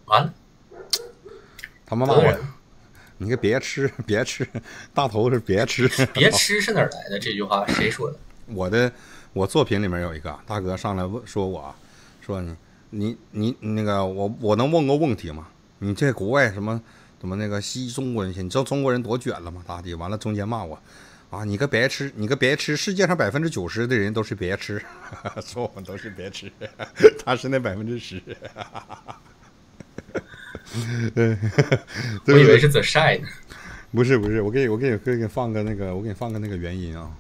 完了， 他妈骂我，你个别吃，大头是别吃， 别吃是哪儿来的？这句话谁说的？ 我作品里面有一个大哥上来问说我，说你那个我能问个问题吗？你这国外怎么那个吸中国人去？你知道中国人多卷了吗？大弟，完了中间骂我。啊，你个别吃，世界上90%的人都是别吃，说我们都是别吃，他是那10%。 我以为是 The Shy 呢。 不是，我给你放个那个原因啊。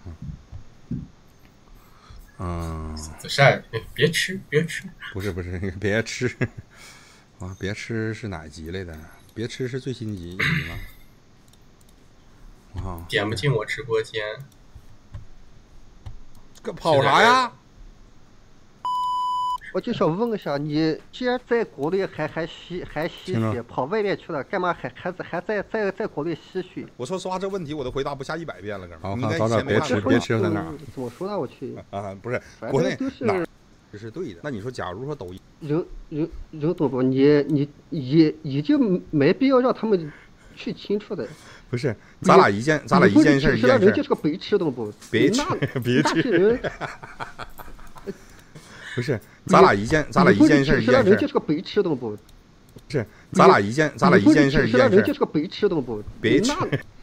The Shy， 别吃， 不是别吃啊，别吃是哪集来的？别吃是最新集吗？ 点不进我直播间， 跑啥呀？ 我就想问一下，你既然在国内还吸血，跑外面去了，干嘛还在国内吸血？ 我说实话，这问题我都回答不下100遍了，哥们。 好， 早点别吃在哪儿？ 怎么说呢？我去啊，不是国内哪儿？这是对的。那你说，假如说抖音人多不？你已经没必要让他们去清楚的。 不是，咱俩一件事一件事。 人就是个白痴，懂不？ 别吃。不是，咱俩一件事一件事。 人就是个白痴，懂不？ 是，咱俩一件事一件事。 人就是个白痴，懂不？ 别吃。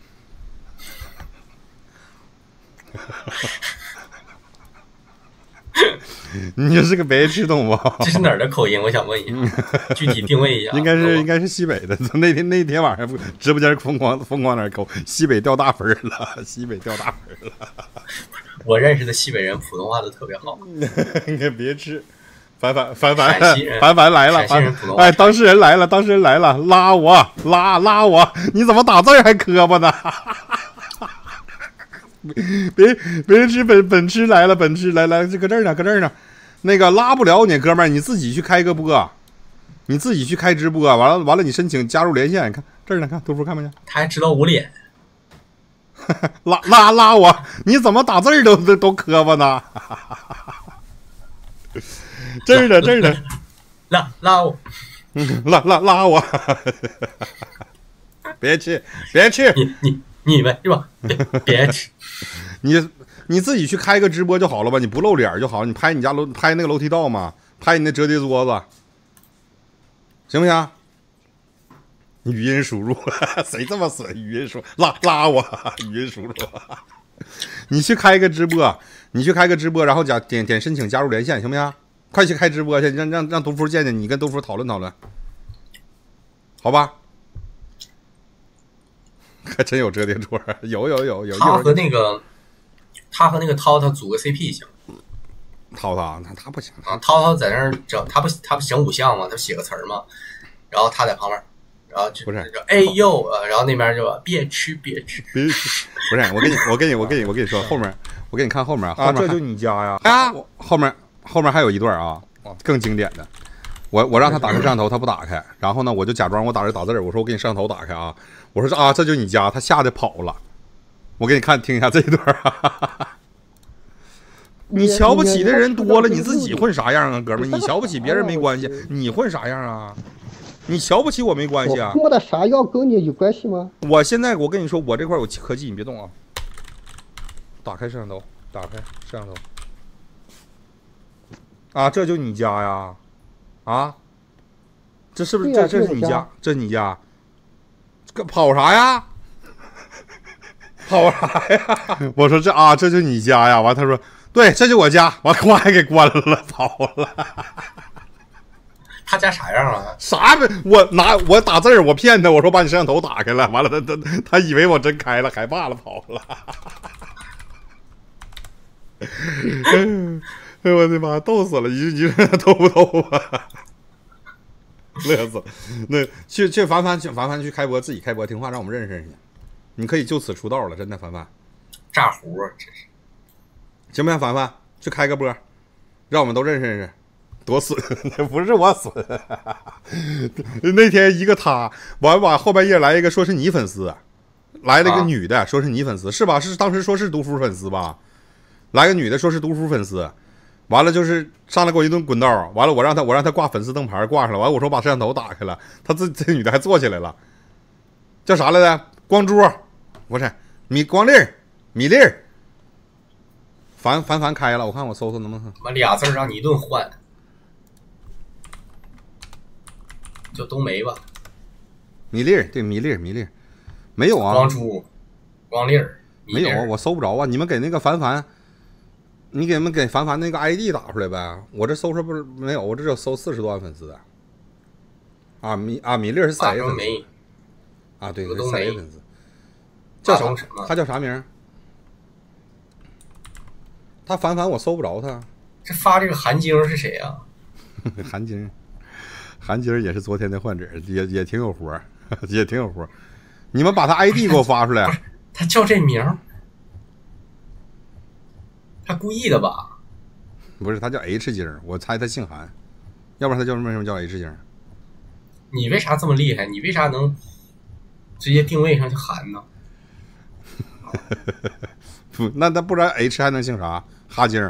你就是个白痴，懂不？ 这是哪儿的口音？我想问一下，具体定位一下。 应该是西北的。那天晚上直播间疯狂那口，西北掉大分了， 我认识的西北人普通话都特别好。 你可别吃。凡来了，哎，当事人来了，拉我，你怎么打字还磕巴呢？别吃本吃来了，这搁这儿呢，那个拉不了你，哥们儿，你自己去开个播，你自己去开直播，完了，你申请加入连线，看这儿呢，看杜甫看不见？ 他还知道捂脸， 拉我，你怎么打字都磕巴呢？这儿的， 拉我， 拉我，别吃， 你们是吧？别吃。 你自己去开个直播就好了吧？你不露脸就好，你拍你家拍那个楼梯道嘛，拍你那折叠桌子，行不行？你语音输入，谁这么损？语音输拉我，语音输入。你去开个直播，然后点申请加入连线，行不行？快去开直播去，让东夫见见你，跟东夫讨论，好吧？还真有折叠桌，有。 他和那个涛组个 CP 行。 涛他不行啊，涛在那儿整，他不整5项吗？他写个词儿嘛，然后他在旁边，然后就不是哎呦，然后那边就别吃， 不是我跟你说后面，我给你看后面啊，这就你家呀啊，后面还有一段啊，更经典的。我让他打开摄像头，他不打开，然后呢，我就假装我打字，我说我给你摄像头打开啊，我说这就你家，他吓得跑了。我给你听一下这一段啊。你瞧不起的人多了，你自己混啥样啊，哥们儿？你瞧不起别人没关系，你混啥样啊？你瞧不起我没关系啊？ 我的啥样跟你有关系吗？ 我现在我跟你说，我这块有科技，你别动啊。打开摄像头，啊，这就你家呀？啊，这是不是这是你家？这是你家？跑啥呀？我说这就你家呀？完他说对，这就我家。完我还给关了，跑了。 他家啥样啊？ 啥？我打字我骗他，我说把你摄像头打开了，完了他以为我真开了，害怕了，跑了。哎呦我的妈，逗死了！你说逗不逗啊？乐死了！那去凡凡去开播，自己开播听话，让我们认识你。你可以就此出道了，真的，凡凡。 炸糊，真是。 行不行？凡凡去开个播，让我们都认识。多损，不是我损。那天一个他，完后半夜来一个说是你粉丝，来了一个女的说是你粉丝，是吧？是当时说是毒夫粉丝吧？来个女的说是毒夫粉丝， 完了就是上来给我一顿滚刀，完了我让他挂粉丝灯牌挂上了，完了我说把摄像头打开了，这女的还坐起来了，叫啥来着？光珠，不是光粒米粒。凡开了，我看我搜能不能。 妈俩字让你一顿换，叫冬梅吧。 米粒对米粒，没有啊。 光珠，光粒没有，我搜不着啊。你们给那个凡，你给凡那个 ID 打出来呗。我这搜出不是没有，我这只有搜40多万粉丝的。米粒是4A 粉丝。啊，对，4A 粉丝。叫啥？他叫啥名？他凡我搜不着他。 这发这个韩晶是谁啊？ 韩晶也是昨天的患者，也挺有活，也挺有活。你们把他 ID 给我发出来。 不是，他叫这名，他故意的吧？ 不是，他叫 H 晶，我猜他姓韩，要不然他叫为什么叫 H 晶？ 你为啥这么厉害？你为啥能直接定位上就韩呢？ 那不然 H 还能姓啥？哈晶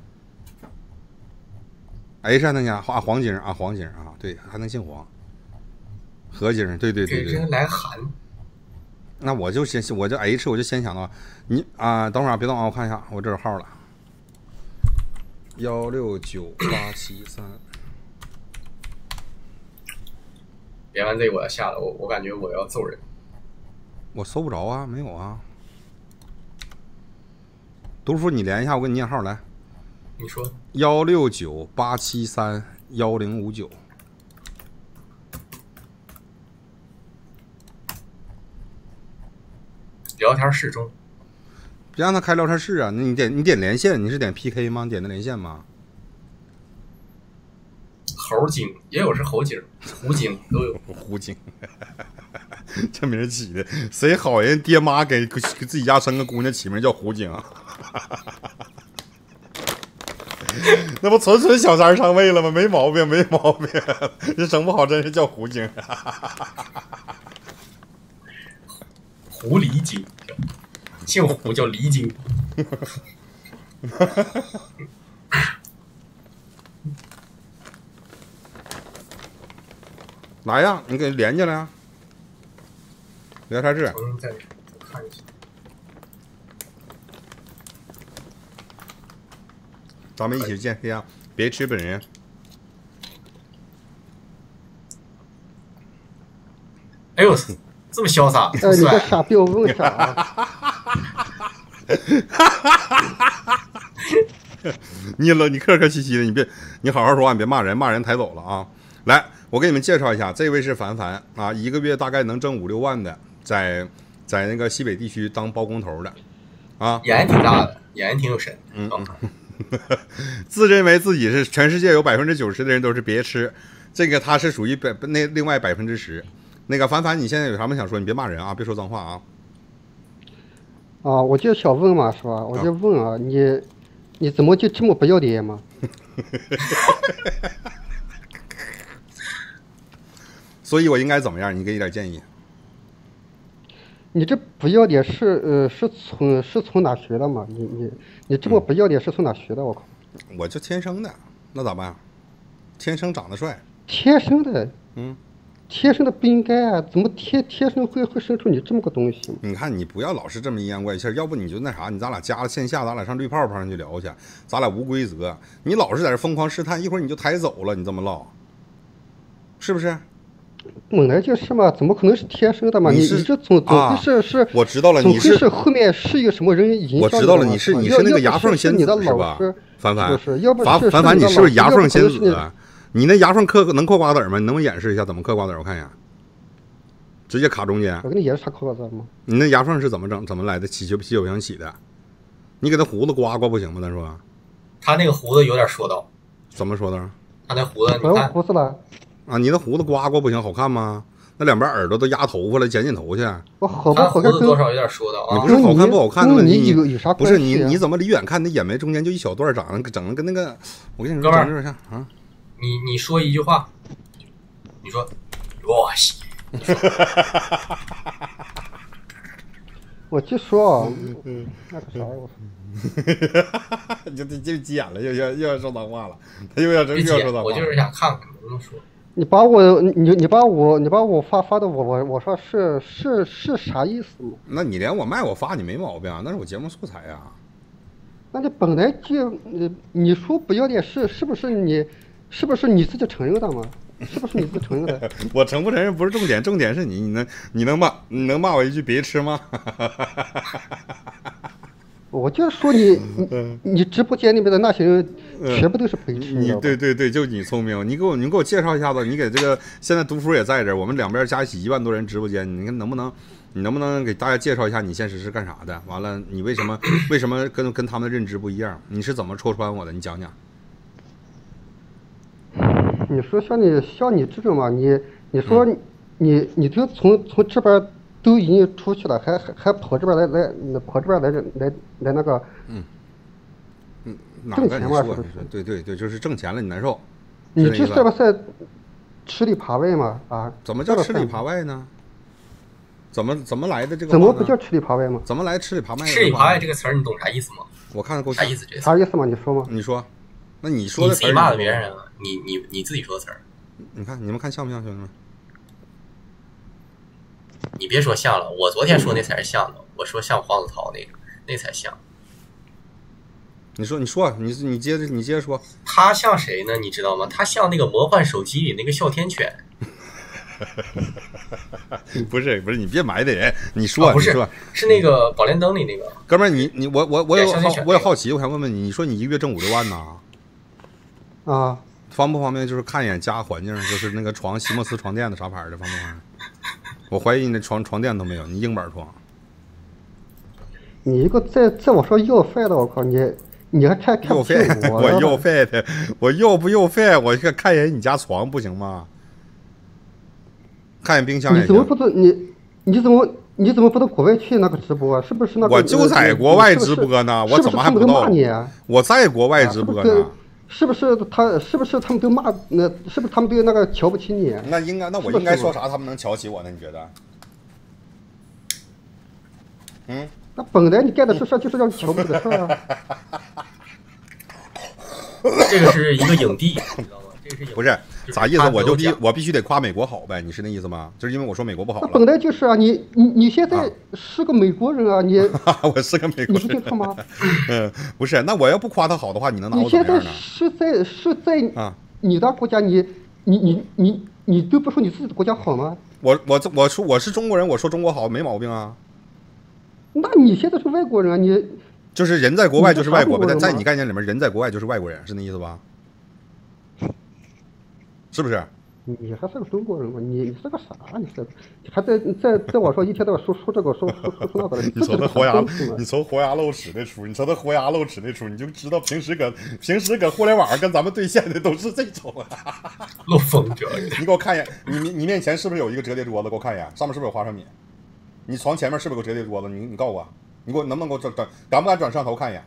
，H 还能姓黄晶啊，黄晶啊，对，还能姓黄。何晶，对， 这来韩。 那我就 H， 我就先想到你啊，等会儿别动啊，我看一下，我这有号了，169873。 别完这我要下了，我感觉我要揍人。 我搜不着啊，没有啊。读书，你连一下，我给你念号来。 你说。 1698731059。 聊天室中。 别让他开聊天室啊！你点连线，你是点 PK 吗？点的连线吗？ 猴精也有是猴精，狐精都有。 狐精，这名起的，谁好人爹妈给自己家生个姑娘起名叫狐精啊？那不纯小三上位了吗？没毛病，这整不好真是叫狐精。 狐狸精，姓狐叫狸精。 来呀，你给连进来啊！聊天室。 再看一下。 咱们一起见黑暗，别吃本人。 哎呦，这么潇洒！ 你个傻逼，我问啥？ 你客客气气的，你好好说话，你别骂人，骂人抬走了啊！来，我给你们介绍一下，这位是凡啊，一个月大概能挣5、6万的，在那个西北地区当包工头的，啊， 眼挺大的，眼挺有神， 自认为自己是全世界有90%的人都是别吃，这个他是属于另外10%。那个凡，你现在有什么想说？你别骂人啊，别说脏话啊。 啊，我就想问嘛，是吧？我就问啊，你怎么就这么不要脸嘛？ 所以我应该怎么样？你给一点建议。 你这不要脸是从哪学的嘛？你这么不要脸是从哪学的？我靠！ 我就天生的，那咋办？天生长得帅。 天生的，天生的不应该啊！怎么天生会生出你这么个东西？ 你看，你不要老是这么阴阳怪气，要不你就那啥，你咱俩加了线下，咱俩上绿泡泡上去聊去，咱俩无规则。你老是在这疯狂试探，一会儿你就抬走了，你这么唠，是不是？ 本来就是嘛，怎么可能是天生的嘛？你这总会是， 我知道了，你是后面是一个什么人影响？ 我知道了，你是那个牙缝仙子是吧？凡，你是不是牙缝仙子？你那牙缝能嗑瓜子吗？你能不能演示一下怎么嗑瓜子？我看一眼，直接卡中间。 我给你演示啥嗑瓜子吗？ 你那牙缝是怎么整？怎么来的？起球想起的？你给他胡子刮不行吗？他说， 他那个胡子有点说道。 怎么说的？ 他那胡子，你看胡子了。 啊，你的胡子刮不行，好看吗？那两边耳朵都压头发了，剪头去。 我好不好看？ 多少有点说道啊。 你不是好看不好看的问题， 你有啥不是你怎么离远看那眼眉中间就一小段整的跟那个，我跟你说，整这像啊。 你说一句话，你说，罗西。 我就说，那个啥，我就急眼了，又要说脏话了，他又要说脏话。 我就是想看看能不能说。 你把我发的我说是啥意思吗？ 那你连我卖我发你没毛病啊，那是我节目素材呀。 那你本来就你说不要脸是不是你自己承认的吗？是不是你自己承认的？ 我承不承认不是重点，重点是你能骂我一句别吃吗？ 我就说你直播间里面的那些人全部都是白痴。 你对，就你聪明，你给我介绍一下子，你给这个现在毒夫也在这儿，我们两边加一起1万多人直播间，你看能不能给大家介绍一下你现实是干啥的？完了，你为什么跟他们的认知不一样？你是怎么戳穿我的？你讲讲。 你说像你这种嘛，你说你就从这边都已经出去了，还跑这边来那个挣钱嘛？是不是？ 对，就是挣钱了，你难受。 你这是不是吃里扒外嘛？啊？ 怎么叫吃里扒外呢？怎么来的这个？ 怎么不叫吃里扒外吗？ 怎么来吃里扒外？ 吃里扒外这个词儿你懂啥意思吗？ 我看够啥意思？这啥意思吗？你说吗？ 你说。那你说的词儿，你自己骂的别人啊？你自己说的词儿。 你们看像不像，兄弟们？ 你别说像了，我昨天说那才是像的。我说像黄子韬那才像。 你说，你接着说。 他像谁呢？你知道吗？他像那个魔幻手机里那个哮天犬。 不是，你别埋汰人，你说， 不是，是那个宝莲灯里那个哥们儿，我有好奇，我想问问你，你说你一个月挣5、6万呢？ 啊， 方不方便？就是看一眼家环境，就是那个床，席莫斯床垫的啥牌的，方不方便？我怀疑你那床垫都没有，你硬板床。 你一个在我说要饭的，我靠你还看不起我？ 我要饭的，我要不要饭？我看一眼你家床不行吗？看眼冰箱也行。 你怎么不知你怎么不到国外去那个直播？是不是那个？ 我就在国外直播呢，我怎么还不到？我在国外直播呢。 是不是他们都骂是不是他们都那个瞧不起你？ 那我应该说啥？他们能瞧起我呢？你觉得？ 那本来你干的事就是让瞧不起的事啊。 这个是一个影帝，知道吗？ 不是啥意思？我必须得夸美国好呗？你是那意思吗？就是因为我说美国不好了。 本来就是啊，你现在是个美国人啊，你我是个美国人， 你不听他吗？ 不是，那我要不夸他好的话，你能拿我怎么样呢？ 你现在是在你的国家，你都不说你自己的国家好吗？ 我说我是中国人，我说中国好没毛病啊。那你现在是外国人啊，你就是人在国外就是外国人，在你概念里面，人在国外就是外国人，是那意思吧？是不是？ 你还是个中国人吗？你是个啥？你还在我说一天到晚说这个说那个的。 你瞅他活牙，你瞅活牙露齿那出，你瞅他活牙露齿那出，你就知道平时搁互联网上跟咱们对线的都是这种露风者。 你给我看一眼，你面前是不是有一个折叠桌子？给我看一眼，上面是不是有花生米？你床前面是不是有个折叠桌子？你告诉我，你给我能不能给我敢不敢转摄像头看一眼？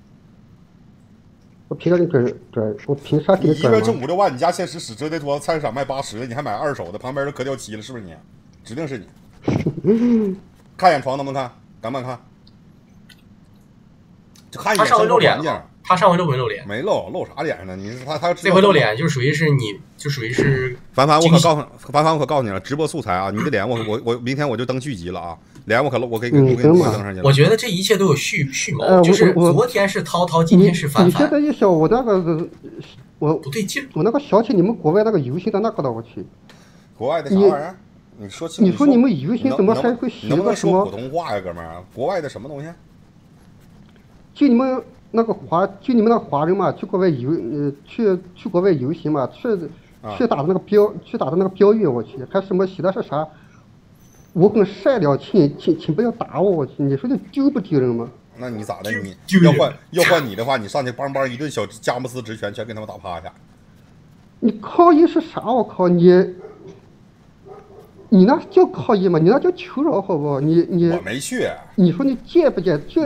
我凭啥给你转？我凭啥给你转？ 你一个月挣5、6万，你家现实使折叠桌子，菜市场卖80的，你还买二手的，旁边都磕掉漆了，是不是你？指定是你。看一眼床能不能看？敢不敢看？就看一眼。 他上回露脸了。他上回露没露脸？ 没露啥脸呢？你他这回露脸就属于是。 凡凡，我可告诉你了，直播素材啊！你的脸我明天我就登续集了啊！脸我给你登上去了。 我觉得这一切都有蓄谋，就是昨天是涛涛，今天是凡凡。 你现在一想，我那个我不对劲， 我那个想起你们国外那个游行的那个了，我去。 国外的啥玩意儿？你说清楚。 你说你们游行怎么还会写个什么？ 能不能说普通话呀，哥们儿？国外的什么东西？ 就你们那个华人嘛，去国外去国外游行嘛，去打的那个标语，我去，还什么写的是啥？我很善良，请不要打我，我去！你说这丢不丢人吗？ 那你咋的？你要换你的话，你上去梆一顿小佳木斯直拳，全给他们打趴下。 你抗议是啥？我靠你那叫抗议吗？你那叫求饶，好不好？我没去。 你说你见不见？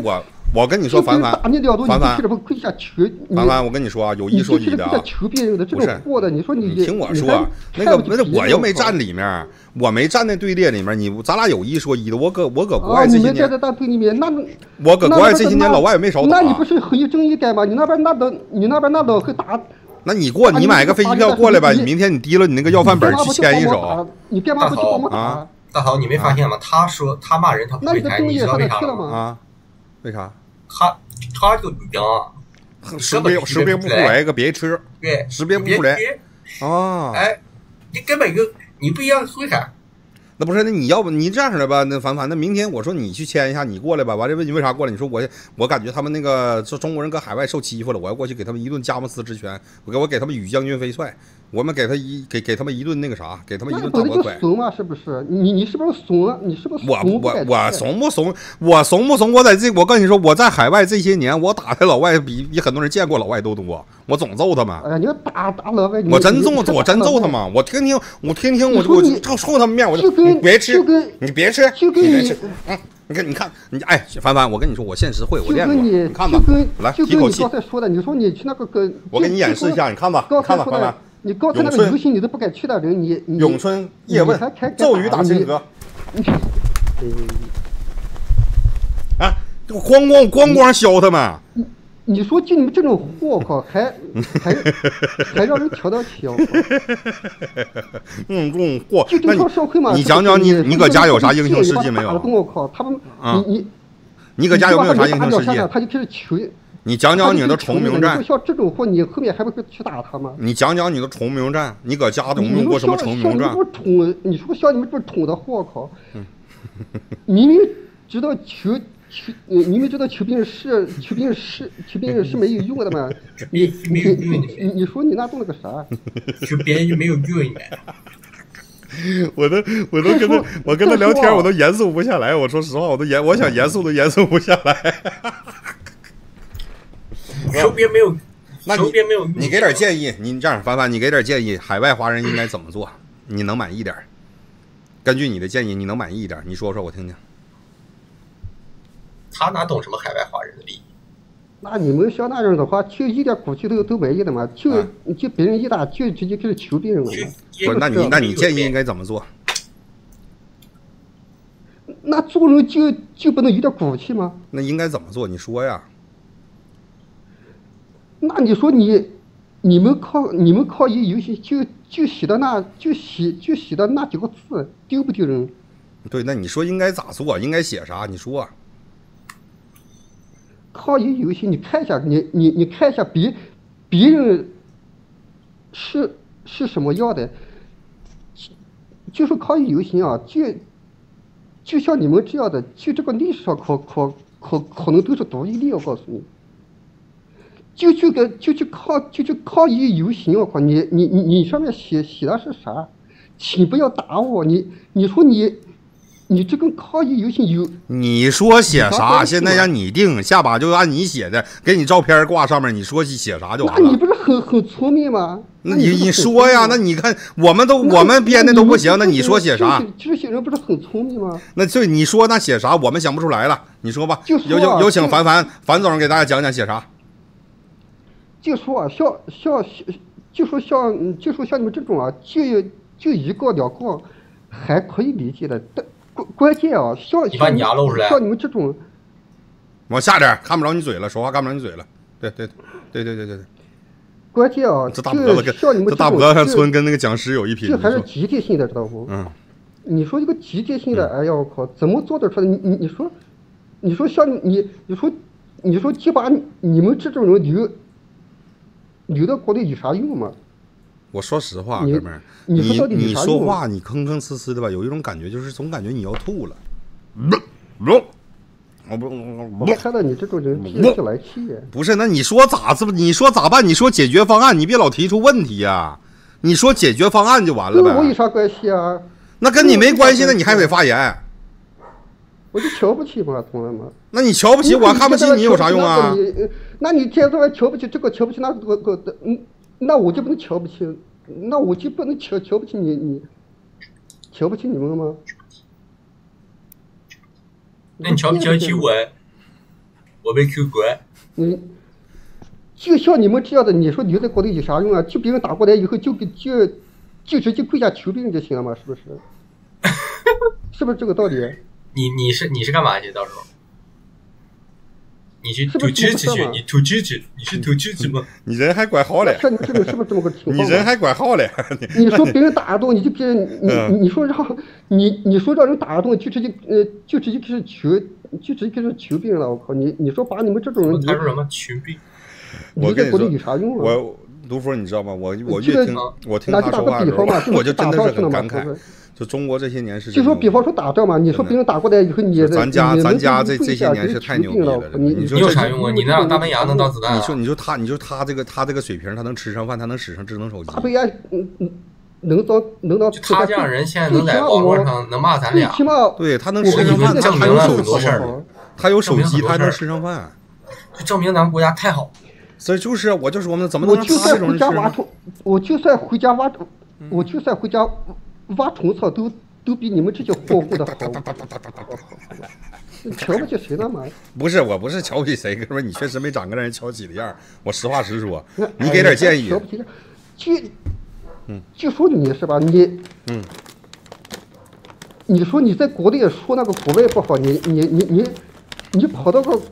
我跟你说，凡凡，凡凡， 凡凡，我跟你说啊，有一说一的啊， 不是货的，你说你听我说，那我又没站里面，我没站那队列里面，咱俩有一说一的，我搁国外这些年，我搁国外这些年老外也没少打。 那你不是很有正义感吗？你那边那都会打。 那你你买个飞机票过来吧，你明天你提了你那个要饭本去签一手。 你干嘛不去帮我打？ 大豪，你没发现吗？他说他骂人，他不会台，你知道为啥吗？ 啊？为啥？ 他这个语调啊， 识别不出来个别吃， 对， 识别不出来。啊， 哎，你根本你不一样会看。 那不是，那你要不你这样式的吧？那凡凡，那明天我说你去签一下，你过来吧。完了问你为啥过来？你说我感觉他们那个中国人搁海外受欺负了，我要过去给他们一顿佳木斯之拳，我给他们宇将军飞帅，我们给他们一顿那个啥，给他们一顿大魔鬼。 怂吗？是不是？你是不是怂啊？你是不是怂？ 我怂不怂？我怂不怂？我跟你说，我在海外这些年，我打的老外比很多人见过老外都多，我总揍他们。 哎呀，你打老外， 我真揍他们，我听听，我臭他们面，我就你别吃，你别吃，你看，哎，凡凡，我跟你说，我现实会，我练过，你看吧，来提口气。 刚才说的，你说你去那个我给你演示一下，你看吧，看吧，凡凡。 你刚才那个游戏你都不敢去的人，你咏春叶问骤雨打青河，啊，咣削他们。 你说就你们这种货靠，还让人瞧得起啊！ 货， 就这套社会嘛。 你讲讲你搁家有啥英雄事迹没有？ 我靠，他们你搁家有没有啥英雄事迹？ 他就开始求。 你讲讲你的重名战。 像这种货，你后面还会去打他吗？ 你讲讲你的重名战，你搁家有没有过什么重名战？ 你说像你们这宠的货靠，明明知道明明知道求兵是没有用的嘛？你说你那动了个啥？ 求别人就没有用的。 我跟他聊天，我都严肃不下来。我说实话，我想严肃都严肃不下来。 求别没有， 那你给点建议，你这样凡凡，你给点建议，海外华人应该怎么做？你能满意点？根据你的建议，你能满意一点？你说说我听听。 他哪懂什么海外华人的利益？ 那你们像那样的话，就一点骨气都没有的嘛，就别人一打就直接开始求别人了嘛。 不是，那你建议应该怎么做？ 那做人就不能有点骨气吗？ 那应该怎么做？你说呀。 那你说你们靠一游戏就写的那几个字丢不丢人？ 对，那你说应该咋做？应该写啥？你说。 靠一游戏，你看一下，你看一下别人是什么样的？就是靠一游戏啊，就像你们这样的，就这个历史上可能都是独一例，我告诉你。就靠一游行，我靠你上面写的是啥？请不要打我！你说你这跟靠一游行有？你说写啥？现在让你定，下把就按你写的，给你照片挂上面，你说写啥就完了。 那你不是很聪明吗？ 那你说呀？那你看我们编的都不行，那你说写啥？ 这些人不是很聪明吗？ 那对你说那写啥？我们想不出来了，你说吧。有请樊总给大家讲讲写啥。 就说啊，像你们这种啊，就一个两个还可以理解的，但关键啊，像你们这种， 往下点，看不着你嘴了，说话看不着你嘴了。对。 关键啊， 这大脖子上村跟那个讲师有一拼。 这还是集体性的，知道不？你说一个集体性的，哎呀，我靠，怎么做得出来？你说像你说就把你们这种人留到国内有啥用吗？ 我说实话，哥们儿，你说话你吭吭哧哧的吧，有一种感觉，就是总感觉你要吐了。 我看到你这种人气来气。 不是，那你说咋办？你说解决方案，你别老提出问题呀。你说解决方案就完了呗。 跟我有啥关系啊？ 那跟你没关系，那你还得发言。 我就瞧不起嘛，同志们。 那你瞧不起我，看不起你有啥用啊？ 那你天天瞧不起这个，瞧不起那个，那我就不能瞧不起，那我就不能瞧不起你瞧不起你们吗？ 那你瞧不起我？ 我被 Q 国。 就像你们这样的，你说你在国内有啥用啊？就别人打过来以后就直接跪下求病就行了嘛，是不是？是不是这个道理？ 你是干嘛去？到时候你去吐支子去？你吐支子？你是吐支子吗？ 你人还拐好嘞？ 是这个是不是这么个情况？ 你人还拐好嘞？ 你说别人打得动，你就别人你说让人打得动，就直接开始求病了。我靠，你说把你们这种人， 他说什么求病？ 你在国内有啥用啊？ 我卢福，你知道吗？我越听他说话的时候，我就真的是很感慨。就中国这些年是， 就说比方说打仗嘛，你说别人打过来以后， 咱家这些年是太牛逼了。 你有啥用啊？你那样大门牙能当子弹？ 你说他这个水平，他能吃上饭，他能使上智能手机。 大门牙能当。 他这样人现在能在网络上能骂咱俩， 起码对他能吃上饭， 证明了很多事儿。 他有手机，他能吃上饭， 就证明咱们国家太好。 所以就是我就说嘛，怎么能让他这种人吃？ 我就算回家挖虫草都比你们这些货物的好。瞧不起谁呢嘛？ 不是，我不是瞧不起谁，哥们，你确实没长个让人瞧起的样。我实话实说，你给点建议。 就说你是吧？你说你在国内说那个国外不好，你跑到个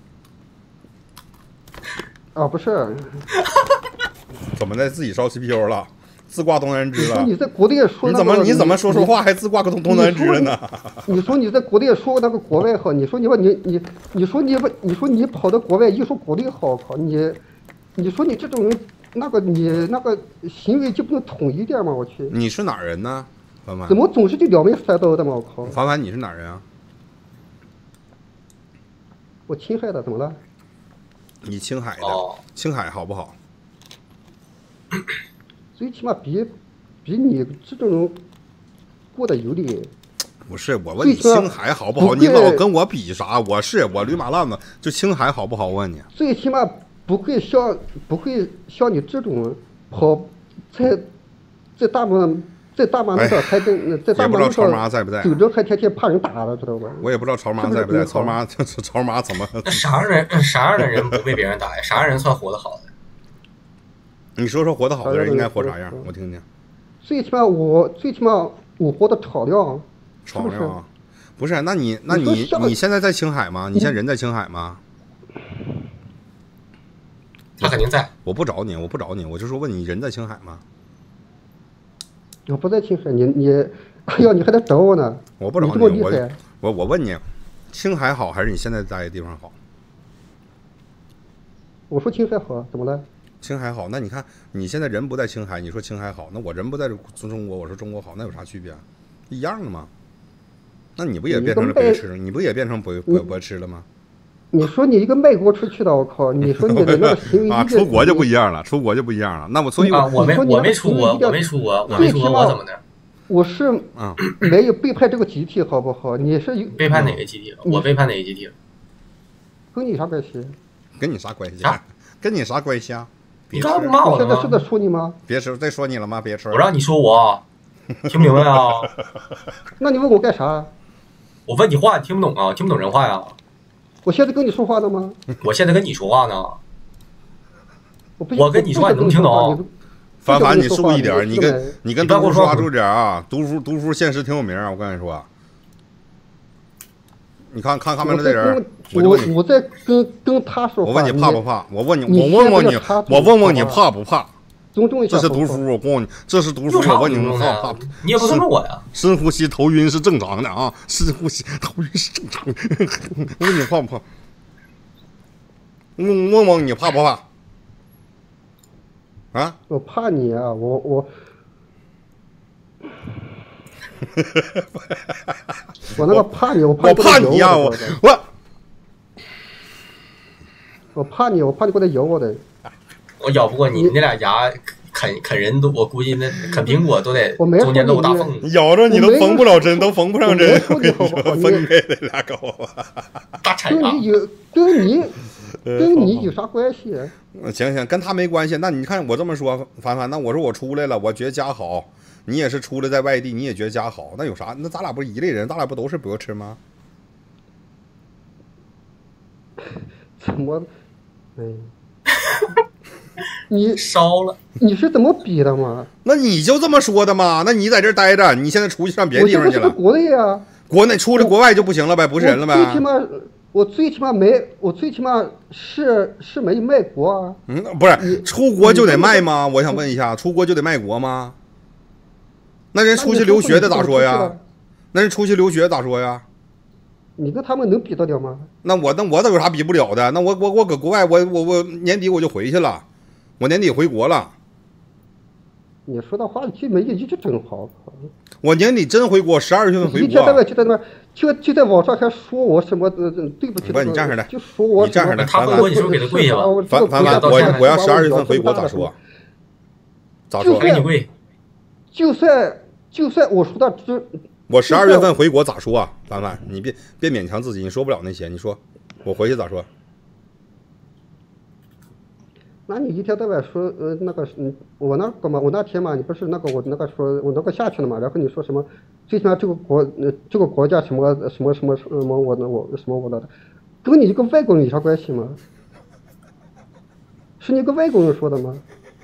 啊不是？ 怎么的？自己烧 CPU 了？自挂东南枝了？ 你在国内说那个你怎么说话还自挂个东南枝了呢？ 你说你在国内说那个国外好，你说你跑到国外一说国内好，靠你说你这种人你那个行为就不能统一点吗？我去！ 你是哪儿人呢？凡凡？ 怎么总是就两面三刀的嘛？我靠！ 凡凡，你是哪儿人啊？ 我青海的，怎么了？ 你青海的，青海好不好？ 最起码比你这种人过得有理。 不是，我问你青海好不好？你老跟我比啥？我驴马烂子，就青海好不好？我问你。 最起码不会像你这种跑在大马路上还跟在大马路上走着还天天怕人打了，知道吧？ 我也不知道曹妈在不在。曹妈怎么？ 啥样的人不被别人打呀？啥样人算活得好的？ 你说说活得好的人应该活啥样？我听听。 最起码我活得敞亮。 敞亮啊？不是，那你现在在青海吗？你现在人在青海吗？ 他肯定在。 我不找你，我就说问你人在青海吗？ 我不在青海，你，哎呀，你还得找我呢。 我不找你，我问你，青海好还是你现在待的地方好？ 我说青海好，怎么了？ 青海好，那你看你现在人不在青海，你说青海好，那我人不在中国，我说中国好，那有啥区别？一样的吗？那你不也变成了白痴？你不也变成白痴了吗？ 你说你一个卖国出去的，我靠！你说你的那个行为出国就不一样了，那我所以我没出国，我怎么的？ 我是没有背叛这个集体，好不好？你是背叛哪个集体？我背叛哪个集体？ 跟你啥关系？ 跟你啥关系？跟你啥关系啊？ 你刚不骂我现在是在说你吗？ 别说再说你了吗？别说。 我让你说我，听不明白啊？ 那你问我干啥？ 我问你话，你听不懂啊？听不懂人话呀？ 我现在跟你说话呢吗？ 我现在跟你说话呢。我跟你说话，你能听懂？ 凡凡，你注意点，你跟杜夫说话注意点啊！杜夫现实挺有名，我跟你说。你看没这人？ 我在跟他说话。 我问你怕不怕？我问你怕不怕？ 尊重一下。 这是杜夫，我告诉你，这是杜夫。我问你怕不怕？ 你也不尊重我呀。 深呼吸，头晕是正常的啊！深呼吸，头晕是正常的。我问你怕不怕？问你怕不怕？啊！ 我怕你啊！我那个怕你，我怕你呀！ 我怕你过来咬我的。 我咬不过你，那俩牙啃人都，我估计那啃苹果都得中间露大缝。 咬着你都缝不了针，都缝不上针。我跟你说，分开的俩狗。 大柴牙。 跟你有啥关系？ 行，跟他没关系。那你看我这么说，凡凡，那我说我出来了，我觉得家好，你也是出来在外地，你也觉得家好，那有啥？那咱俩不是一类人，咱俩不都是白痴吗？ 怎么？哎，你烧了？ 你是怎么比的嘛？ 那你就这么说的吗？那你在这待着，你现在出去上别的地方去了？ 国内啊， 国内出了国外就不行了呗，不是人了呗？ 我最起码是没卖国啊。 不是出国就得卖吗？我想问一下，出国就得卖国吗？那人出去留学的咋说呀？那人出去留学咋说呀？ 你跟他们能比得了吗？ 那我都有啥比不了的？那我搁国外，我年底我就回去了，我年底回国了。 你说的话就没一句真好。 我年底真回国，12月份回国。 一天到晚就在那就在网上还说我什么对不起。 不，你这样式的， 就说我你这样式的。 他回国你是不是给他跪下了？ 我要12月份回国咋说？咋说？ 给你跪。 就算我说的我12月份回国咋说啊？凡凡，你别勉强自己，你说不了那些，你说我回去咋说？ 那你一天到晚说那个我那个嘛，我那天嘛，你不是那个我那个说我那个下去了嘛，然后你说什么？最起码这个国家什么我的，跟你一个外国人有啥关系吗？是你个外国人说的吗？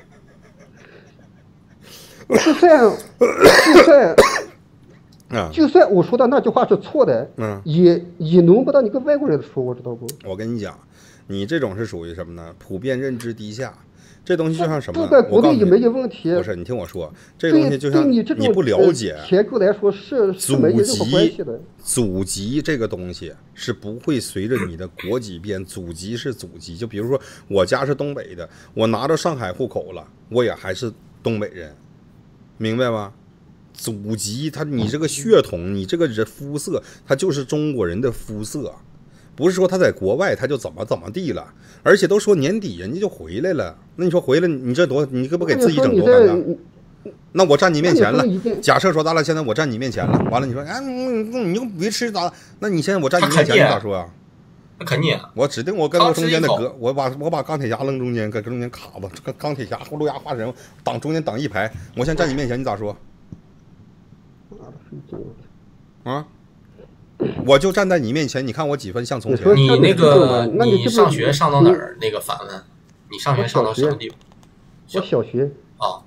就算我说的那句话是错的，也轮不到你个外国人说，我知道不？ 我跟你讲，你这种是属于什么呢？普遍认知低下。这东西就像什么？ 这在国内也没有问题。 不是，你听我说，这东西就像你不了解， 结构来说是没有任何关系的。 祖籍这个东西是不会随着你的国籍变，祖籍是祖籍。就比如说我家是东北的，我拿着上海户口了，我也还是东北人，明白吗？祖籍你这个血统，你这个人肤色，它就是中国人的肤色。不是说他在国外他就怎么地了，而且都说年底人家就回来了，那你说回来你这多，你可不给自己整多尴尬？那我站你面前了，假设说咱俩现在我站你面前了，完了你说哎你又别吃咋？那你现在我站你面前你咋说啊？ 那肯定， 我指定我跟我中间的隔，我把钢铁侠扔中间，搁中间卡吧，这个钢铁侠葫芦牙化身挡中间挡一排，我现在站你面前你咋说？啊？我就站在你面前，你看我几分像从前？ 你那个，你上学上到哪儿？那个反问，你上学上到什么地方？ 我小学。 啊。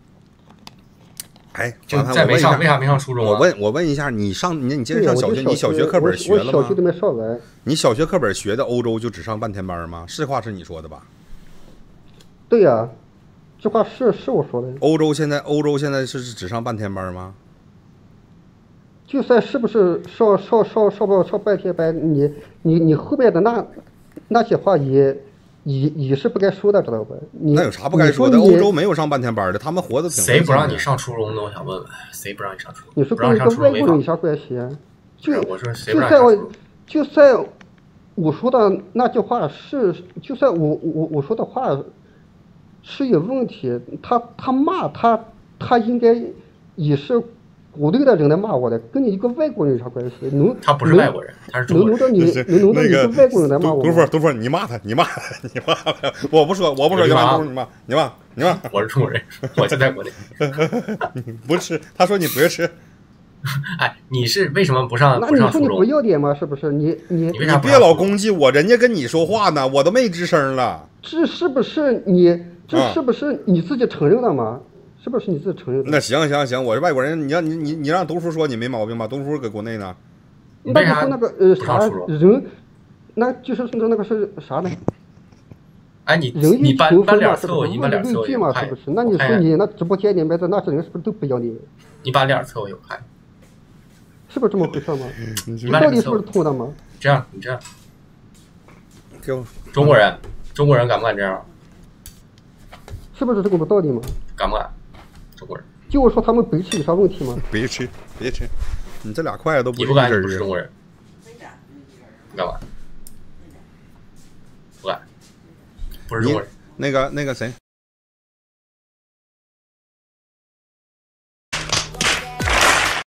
哎， 就在没上，为啥没上初中啊？ 我问一下，你接着上小学，你小学课本学了吗？ 我小学都没上完。 你小学课本学的欧洲就只上半天班吗？是话是你说的吧？ 对呀，这话是我说的。 欧洲现在是只上半天班吗？ 就算是不是上半天班，你后面的那些话也是不该说的，知道吧？ 那有啥不该说的？欧洲没有上半天班的，他们活得挺。 谁不让你上初中的？我想问问，谁不让你上初中？ 你说跟一个外国人有啥关系啊？ 我说谁不让你上初中？ 就算我说的那句话是，就算我说的话是有问题，他骂他应该也是。国内的人来骂我的，跟你一个外国人有啥关系？ 他不是外国人，他是中国人。 能轮到你一个外国人来骂我？ 杜甫，你骂他，我不说，你骂， 我是中国人，我就在国内。 不吃，他说你不吃。 哎，你是为什么不上？ 那你说你不要脸吗？是不是？你别老攻击我，人家跟你说话呢，我都没吱声了。 这是不是你自己承认的吗？是不是你自己承认的？ 那行，我是外国人，你让杜甫说你没毛病吧？杜甫搁国内呢。 那你说那个啥人，那就是那个是啥呢？ 哎，你搬脸侧我，你把脸侧我， 嘛，是不是？那你说你那直播间里面的那些人是不是都不要脸？ 你把脸侧我有拍， 是不是这么回事吗？ 你到底是不是偷的吗？ 这样，中国人敢不敢这样？ 是不是这个道理吗？ 敢不敢？中国人就是说他们白痴有啥问题吗？ 别吃，你这俩筷子都不敢，你不是中国人，你干嘛？不敢，不是中国人。 那个谁。